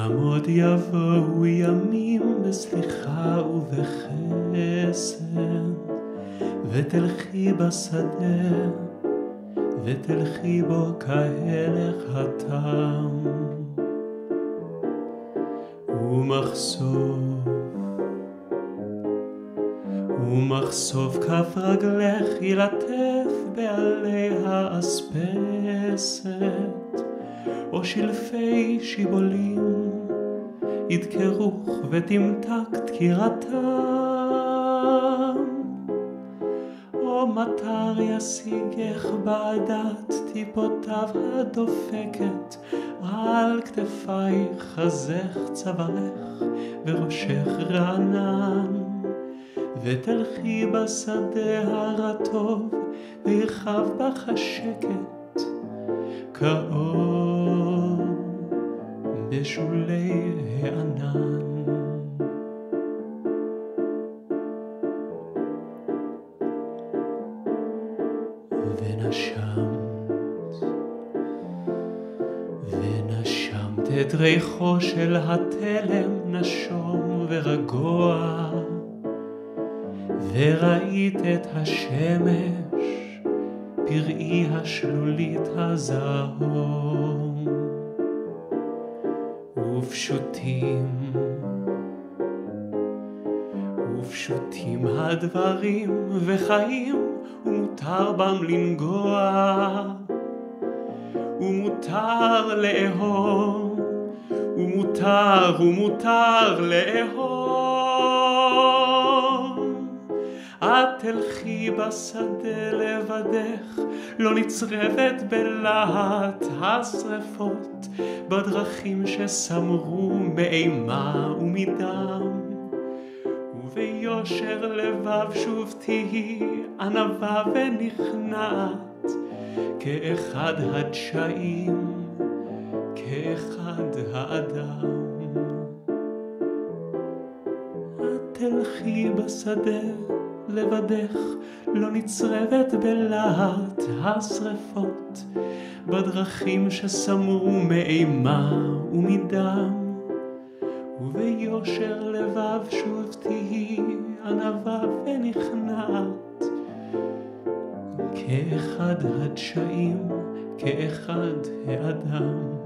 גם עוד יבואו ימים בסליחה ובחסד, ותלכי בשדה, ותלכי בו כהלך התם. ומחשוף כף רגלך ילטף בעלי האספסת, או שלפי שיבולים ידקרוך ותמתק דקירתם, או מטר ישיגך בעדת טיפותיו הדופקת על כתפייך, חזך צווארך וראשך רענן. ותלכי בשדה הרטוב וירחב בך השקט כאור בשולי הענן. ונשמת את ריחו של התלם נשום ורגוע, וראית את השמש פראי השלולית הזהום. ופשוטים הדברים וחיים, ומותר בם לנגוע, ומותר לאהוב, ומותר לאהוב. את תלכי בשדה לבדך, לא נצרבת בלהט השרפות, בדרכים שסמרו מאימה ומדם. וביושר לבב שוב תהי ענווה ונכנעת, כאחד הדשאים, כאחד האדם. את תלכי בשדה לבדך, לא נצרבת בלהט השרפות, בדרכים שסמרו מאימה ומדם. וביושר לבב שוב תהי ענווה ונכנעת, כאחד הדשאים, כאחד האדם.